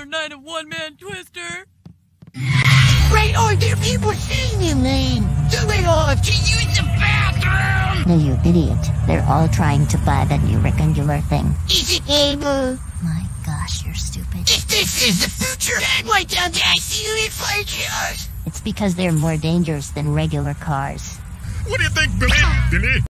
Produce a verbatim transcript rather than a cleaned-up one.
another night of one-man twister. Right on, there are people seeing you, Lane. Do it off to use the bathroom. No, you idiot. They're all trying to buy that new rectangular thing. Is it able? My gosh, you're stupid. If this is the future, then why don't I see you in five years? It's because they're more dangerous than regular cars. What do you think, Billy? Billy?